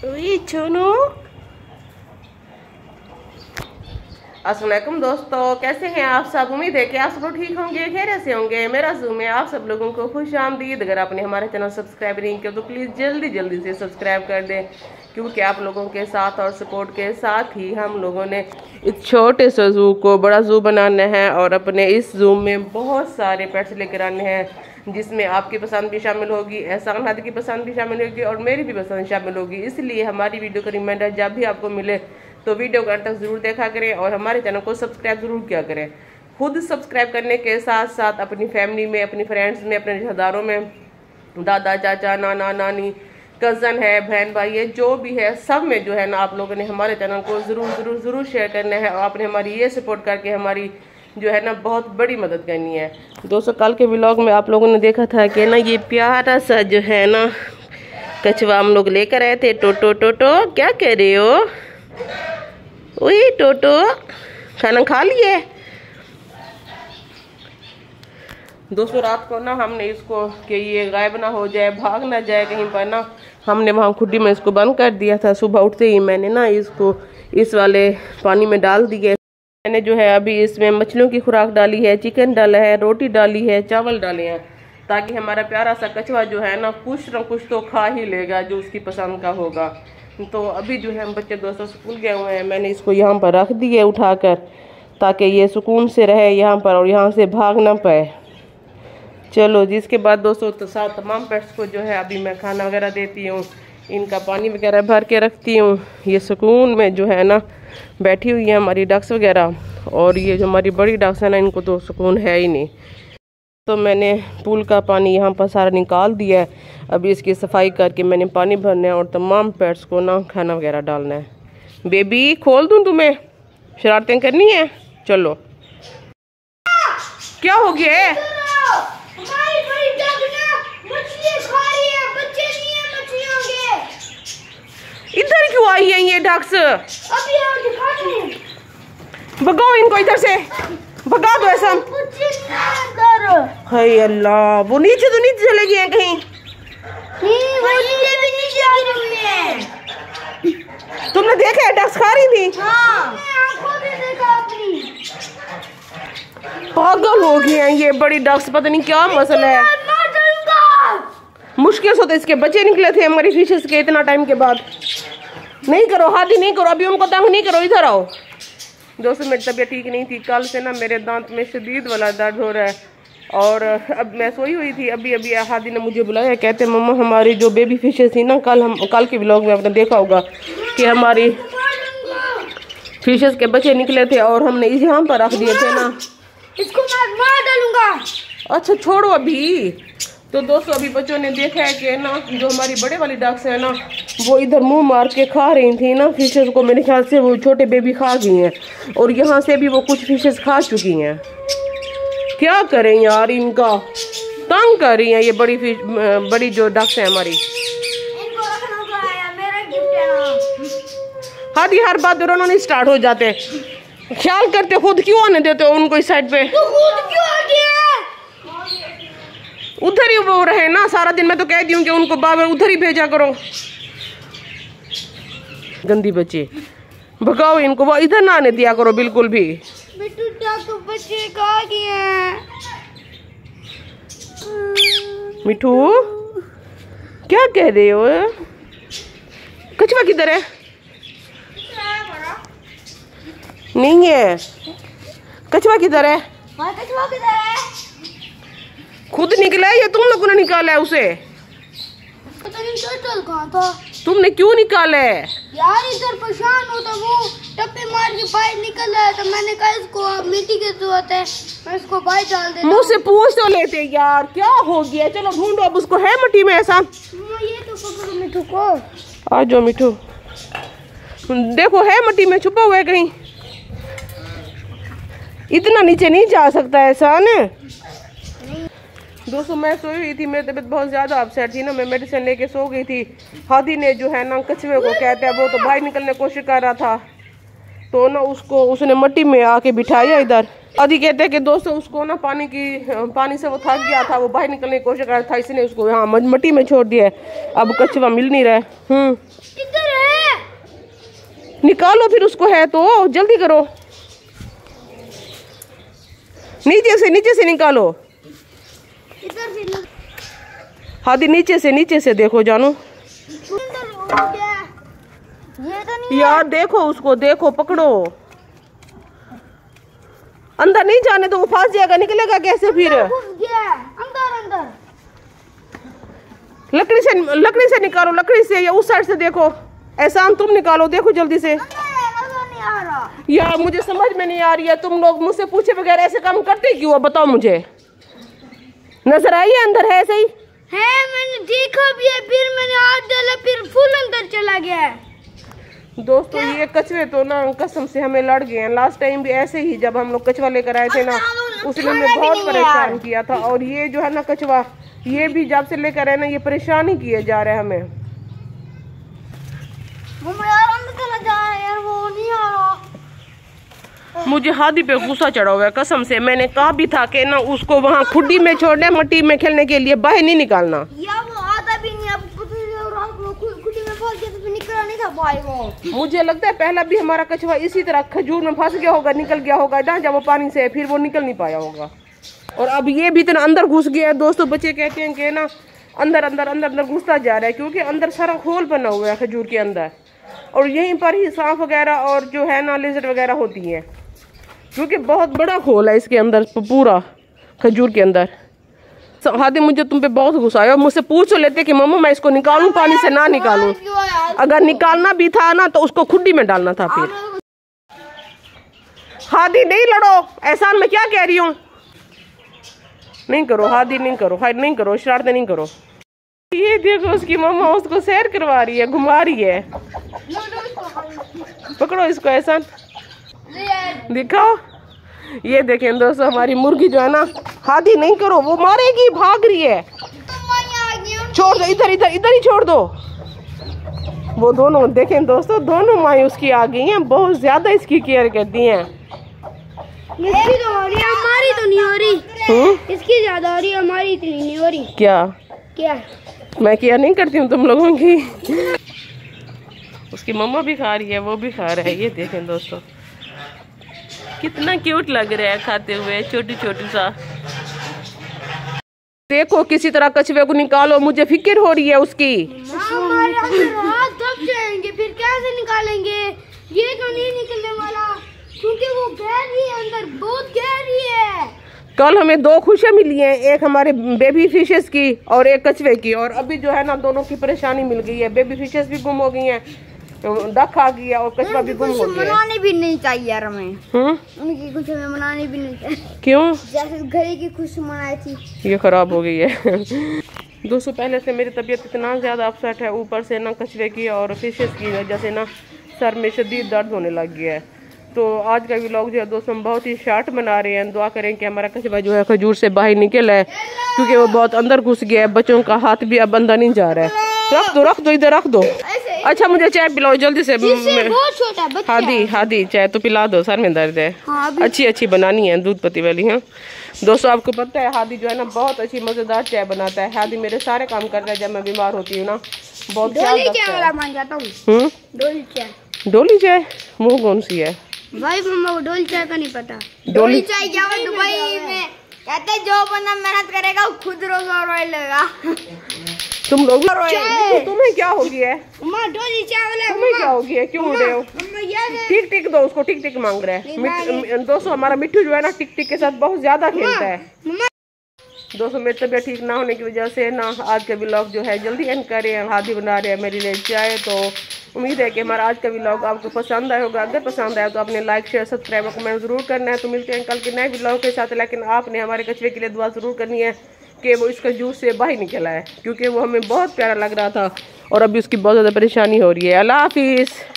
चुनू। अस्सलाम वालेकुम दोस्तों, कैसे हैं आप सब। उम्मीद है कि आप सब लोग ठीक होंगे, खैरियत से होंगे। मेरा ज़ूम है आप सब लोगों को खुश आमदीद। अगर आपने हमारे चैनल सब्सक्राइब नहीं किया तो प्लीज़ जल्दी से सब्सक्राइब कर दें, क्योंकि आप लोगों के साथ और सपोर्ट के साथ ही हम लोगों ने इस छोटे से ज़ू को बड़ा ज़ू बनाना है और अपने इस ज़ू में बहुत सारे पेट्स लेकर आने हैं, जिसमें आपकी पसंद भी शामिल होगी, एहसान हादी की पसंद भी शामिल होगी और मेरी भी पसंद शामिल होगी। इसलिए हमारी वीडियो का रिमाइंडर जब भी आपको मिले तो वीडियो को अंत तक ज़रूर देखा करें और हमारे चैनल को सब्सक्राइब ज़रूर किया करें। खुद सब्सक्राइब करने के साथ साथ अपनी फैमिली में, अपनी फ्रेंड्स में, अपने रिश्तेदारों में, दादा चाचा नाना नानी, कज़न है, बहन भाई है, जो भी है सब में जो है ना आप लोगों ने हमारे चैनल को ज़रूर शेयर करना है और आपने हमारी ये सपोर्ट करके हमारी जो है ना बहुत बड़ी मदद करनी है। दोस्तों, कल के व्लॉग में आप लोगों ने देखा था कि ना ये प्यारा सा जो है ना कछुआ हम लोग लेकर आए थे। टोटो क्या कह रहे हो? ओए टोटो, खाना खा लिए? दोस्तों, रात को ना हमने इसको कि ये गायब ना हो जाए, भाग ना जाए कहीं पर ना, हमने वहाँ खुड्डी में इसको बंद कर दिया था। सुबह उठते ही मैंने ना इसको इस वाले पानी में डाल दिया। मैंने जो है अभी इसमें मछलियों की खुराक डाली है, चिकन डाला है, रोटी डाली है, चावल डाले हैं, ताकि हमारा प्यारा सा कछुआ जो है ना कुछ न कुछ तो खा ही लेगा जो उसकी पसंद का होगा। तो अभी जो है हम बच्चे दोस्तों स्कूल गए हुए हैं, मैंने इसको यहाँ पर रख दिए उठाकर, ताकि ये सुकून से रहे यहाँ पर और यहाँ से भाग ना पाए। चलो, जिसके बाद दोस्तों तो साथ तमाम पेट्स को जो है अभी मैं खाना वगैरह देती हूँ, इनका पानी वगैरह भर के रखती हूँ। ये सुकून में जो है ना बैठी हुई है हमारी डक्स वगैरह, और ये जो हमारी बड़ी डक्स है ना इनको तो सुकून है ही नहीं। तो मैंने पूल का पानी यहाँ पर सारा निकाल दिया है। अभी इसकी सफाई करके मैंने पानी भरना है और तमाम पेट्स को ना खाना वगैरह डालना है। बेबी, खोल दूँ तुम्हें? शरारतें करनी है? चलो। क्या हो गया है? इधर क्यों आई है ये डक्स? भगाओ इनको इधर से, भगा दो ऐसा। हाय अल्लाह, वो नीचे चले गए हैं कहीं। तुमने देखा है डक्स खा रही थी? पागल हो गए हैं ये बड़ी डक्स, पता नहीं क्या मसला है। मुश्किल से तो इसके बच्चे निकले थे हमारी फिशेस के इतना टाइम के बाद। नहीं करो हादी, नहीं करो, अभी उनको तंग नहीं करो, इधर आओ। दोस्तों, मेरी तबीयत ठीक नहीं थी, कल से ना मेरे दांत में शदीद वाला दर्द हो रहा है और अब मैं सोई हुई थी। अभी हादी ने मुझे बुलाया, कहते मम्मा हमारी जो बेबी फिशेस थी ना, कल के व्लॉग में आपने देखा होगा कि हमारी फिशेस के बच्चे निकले थे और हमने यहाँ पर रख दिए थे ना। इसको मैं मार डालूंगा। अच्छा छोड़ो अभी। तो दोस्तों, अभी बच्चों ने देखा है कि ना जो हमारी बड़े वाली डक्स है ना वो इधर मुंह मार के खा रही थी ना फिशेस को। मेरे ख्याल से वो छोटे बेबी खा गई हैं और यहाँ से भी वो कुछ फिशेस खा चुकी हैं। क्या करें यार, इनका तंग कर रही हैं ये बड़ी जो डक्स है हमारी। हादी हर बात रोना नहीं स्टार्ट हो जाते, ख्याल करते खुद क्यों आने देते हो उनको इस साइड पे? उधर ही वो रहे ना सारा दिन। मैं तो कह दी हूँ कि उनको बार बार उधर ही भेजा करो। गंदी बच्चे, भगाओ इनको, वो इधर ना आने दिया करो बिल्कुल भी। तो बच्चे खा गए। मिठू, क्या कह रहे हो? कछुआ किधर है? नहीं है। कछुआ किधर है? कछुआ किधर है? खुद निकला है या तुम लोगों ने निकाला है उसे? पता नहीं टर्टल कहाँ था। तुमने क्यों निकाला है? यार इधर परेशान होता, वो टप्पे मार के बाहर निकल रहा है तो मैंने कहा इसको मिट्टी की जरूरत है, मैं इसको बाहर डाल देता हूं। मुँह से पूछ तो लेते यार, क्या हो गया? चलो ढूंढो अब उसको। है मिट्टी में ऐसा? ये तो पकड़ो मिठू को। आ जाओ मिठू, देखो है मिट्टी में छुपा हुआ है कहीं। इतना नीचे नहीं जा सकता ऐसा ना। दोस्तों, मैं सोई हुई थी, मेरी तबीयत बहुत ज़्यादा अपसेट थी ना, मैं मेडिसिन लेके सो गई थी। हादी ने जो है ना कछुए को कहते हैं वो तो बाहर निकलने की कोशिश कर रहा था, तो ना उसने मिट्टी में आके बिठाया इधर। हादी कहते हैं कि दोस्तों उसको ना पानी से वो थक गया था, वो बाहर निकलने की कोशिश कर रहा था, इसने उसको यहाँ मिट्टी में छोड़ दिया है। अब कछुआ मिल नहीं रहा है। इधर है। निकालो फिर उसको, है तो जल्दी करो, नीचे से निकालो। इधर से हादी नीचे से देखो जानू। ये तो नहीं यार देखो उसको, देखो पकड़ो, अंदर नहीं जाने तो वो फंस जाएगा, निकलेगा कैसे फिर? घुस गया अंदर। लकड़ी से निकालो, लकड़ी से या उस साइड से देखो। एहसान तुम निकालो, देखो जल्दी से। नजर नहीं आ रहा यार मुझे समझ में नहीं आ रही है, तुम लोग मुझसे पूछे बगैर ऐसे काम करते क्यों हो? बताओ मुझे। नजर आई है अंदर है सही है? मैंने देखा भी है, फिर मैंने हाथ डाला, फिर फुल अंदर चला गया है। दोस्तों ये कछुए तो ना कसम से हमें लड़ गए हैं। लास्ट टाइम भी ऐसे ही जब हम लोग कछुआ लेकर आए थे ना, उसने हमें बहुत परेशान किया था। और ये जो है ना कछुआ, ये भी जब से लेकर आए ना ये परेशान ही किए जा रहे हैं हमें। यार अंदर चला जा रहा है यार, वो नहीं आ रहा। मुझे हादी पे गुस्सा चढ़ा हुआ है कसम से। मैंने कहा भी था कि ना उसको वहाँ खुड्डी में छोड़ना, मट्टी में खेलने के लिए, बाहर नहीं निकालना। या वो आता भी नहीं, अब खुदी में फंस गया तो निकला नहीं था भाई वो। मुझे लगता है पहला भी हमारा कछुआ इसी तरह खजूर में फंस गया होगा, निकल गया होगा ना जब वो पानी से, फिर वो निकल नहीं पाया होगा। और अब ये भी इतना अंदर घुस गया है। दोस्तों बच्चे कहते हैं कि ना अंदर घुसता जा रहा है, क्योंकि अंदर सारा खोल बना हुआ है खजूर के अंदर, और यहीं पर ही सांप वगैरह और जो है ना लेजर वगैरह होती है, क्योंकि बहुत बड़ा खोल है इसके अंदर पूरा खजूर के अंदर। हादी मुझे तुम पे बहुत गुस्सा आया। मुझसे पूछ तो लेते कि मम्मा मैं इसको निकालूं पानी से ना निकालूं। अगर निकालना भी था ना तो उसको खुड्डी में डालना था फिर। हादी नहीं लड़ो, एहसान मैं क्या कह रही हूँ। नहीं करो हादी, नहीं करो शरारतें नहीं करो। ये देखो उसकी मम्मा उसको सैर करवा रही है, घुमा रही है। पकड़ो इसको एहसान, दिखाओ। ये देखें दोस्तों हमारी मुर्गी जो है ना, हादी नहीं करो वो मारेगी, भाग रही है। छोड़ दो, इधर ही छोड़ दो। वो दोनों देखें दोस्तों, दोनों माएँ उसकी आ गई हैं, बहुत ज्यादा इसकी केयर करती हैं। इसकी तो हो रही है, हमारी तो नहीं हो रही। इसकी ज्यादा हो रही है, हमारी इतनी नहीं हो रही। क्या मैं केयर नहीं करती हूँ तुम लोगों की? उसकी मम्मा भी खा रही है, वो भी खा रहा है। ये देखें दोस्तों कितना क्यूट लग रहा है खाते हुए, छोटी सा। देखो किसी तरह कछुए को निकालो, मुझे फिक्र हो रही है उसकी। हमारे हाथ दब जाएंगे, फिर कैसे निकालेंगे? ये तो नहीं निकलने वाला, क्योंकि वो गहरी है, अंदर बहुत गहरी है। कल हमें 2 खुशियां मिली हैं, एक हमारे बेबी फिशेस की और एक कछुए की। और अभी जो है ना दोनों की परेशानी मिल गई है। बेबी फिशेस भी गुम हो गई हैं, डक आ गया और कछुआ भी गुम हो गया। मनानी भी नहीं चाहिए यार हमें। उनकी खुशी हमें मनानी भी नहीं चाहिए। क्यों? जैसे घड़ी की खुशी मनाई थी, ये खराब हो गई है। दोस्तों पहले से मेरी तबीयत इतना ज़्यादा अपसेट है, ऊपर से ना कछुए की और फिशेस की वजह से ना सर में शदीद दर्द होने लग गया है। तो आज का व्लॉग जो है दोस्तों हम बहुत ही शार्ट बना रहे हैं। दुआ करें कि हमारा कछुआ जो है खजूर से बाहर निकल है, क्योंकि वो बहुत अंदर घुस गया है। बच्चों का हाथ भी अब अंदर नहीं जा रहा है। रख दो इधर रख दो। अच्छा मुझे चाय पिलाओ जल्दी से। बहुत छोटा बच्चा। हादी चाय तो पिला दो, सर में दर्द है। हाँ, अच्छी बनानी है, दूध पत्ती वाली। हाँ दोस्तों आपको पता है हादी जो है ना बहुत अच्छी मजेदार चाय बनाता है। हादी मेरे सारे काम करता है, जब मैं बीमार होती हूँ ना बहुत डोली चाय वो कौन सी है भाई? मम्मा को डोली चाय का नहीं पता। डोली चाय क्या है दुबई में कहते जो बंदा मेहनत करेगा वो खुद रोज लेगा। तुम लोग तुम्हें क्या हो गया है? डोली चाय वाला तुम्हें क्या हो गया है? क्यों उड़ रहे हो? टिक दो उसको, टिक मांग रहा है। दोस्तों हमारा मिट्टू जो है ना टिक के साथ बहुत ज्यादा खेलता है। दोस्तों मेरी तबीयत ठीक ना होने की वजह से ना आज का व्लॉग जो है जल्दी एंड कर रहे हैं। हादी बना रहे हैं मेरे लिए चाय। तो उम्मीद है कि हमारा आज का व्लॉग आपको पसंद आया होगा। अगर पसंद आया तो आपने लाइक शेयर सब्सक्राइब और कमेंट जरूर करना है। तो मिलते हैं कल के नए व्लॉग के साथ। लेकिन आपने हमारे कछुए के लिए दुआ जरूर करनी है कि वो इसका जूस से बाहर निकला है, क्योंकि वो हमें बहुत प्यारा लग रहा था और अभी उसकी बहुत ज़्यादा परेशानी हो रही है। अल्लाह हाफिज़।